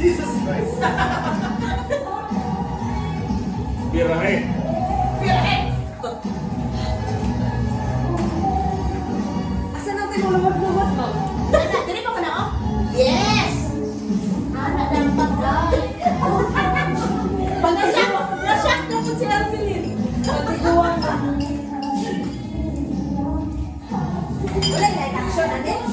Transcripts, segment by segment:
Jesus Christ. Birahe. Birahe. Asan natin mo lumot-lumot mo? Dali pa na ako? Yes! Anak ng pagay. Nasyak na po si Alvin. Pagtiguan ka. Wala yung action na din.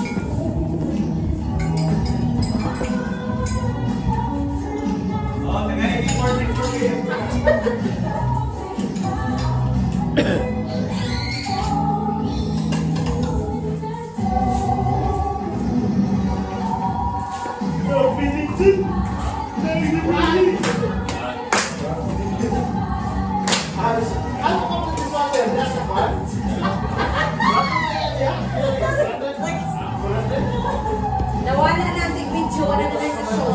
Oh, tagay yung morning for me. Nawala natin video, wala na tayo sa show.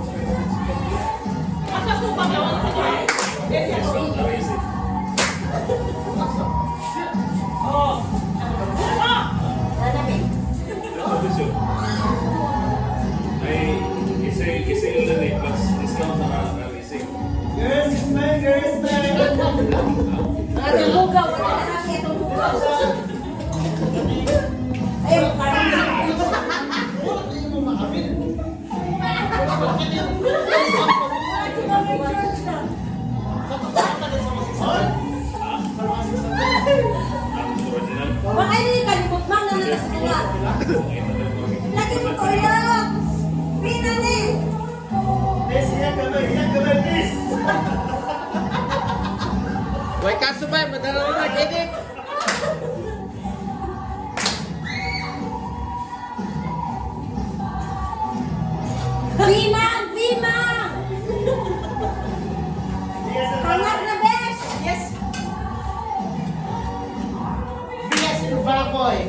Nagbugaw, wala na natin itong bugaw. Ay, parang baka hindi kalimot mang na nalasungan. Lagi mo ko lang. Pina ni. Yes, iya kamay, please. Why kaso ba? Madala na nag-edit. Bimang! Bimang! Hangar na, besh! Yes! Yes, yung baboy.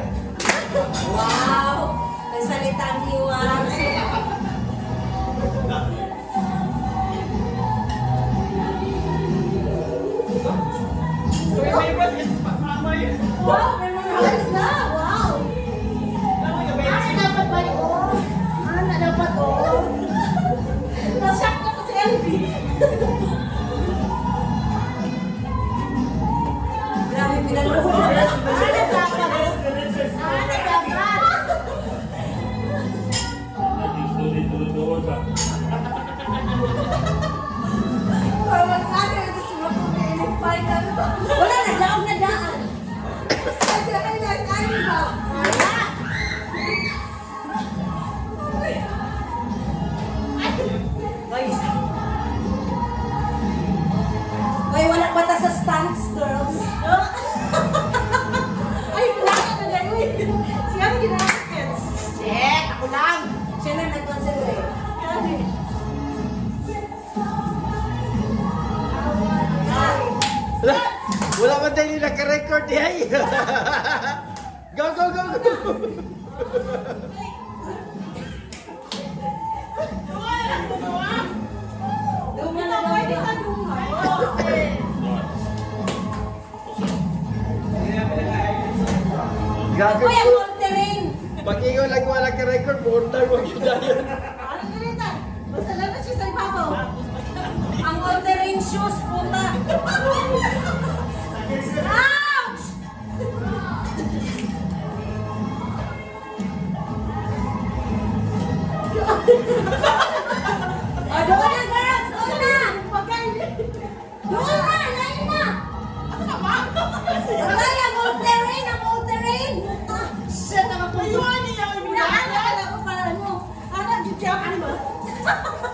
Wow! Nagsalitang iwan. Wow! May mga halos na! Wow! Ano dapat ba yun? Ano dapat yun? Nasyak na ko si Elvie. Grabe, pinaluhod na. Ano dapat? Ano dapat? Parang ano, ito sila po na inipay na. Wala na, daog na daan. Kasi ay lang, ano ba? Wala! Ay, wala bata sa stance, girls. Ay, wala ka na uy. Siya ang ginagawa. Check, ako lang. Siya na nag-concentrate. Wala man tayo naka-record eh. Go, go, go, go. Gago Uy, ang po. all-terrain. Pag ikaw lang wala ka-record, mortal wag yun dahil. Ano ganito? Basta lang na siya sa ibabaw. Ang all-terrain shoes, puta. Ouch! Oh, doon na, girls! Doon na! Doon na! Lain na! Wala, ang all-terrain! Ang all-terrain! Shit, nakapunto! Ano? Ano? Ano? Ano? Ano?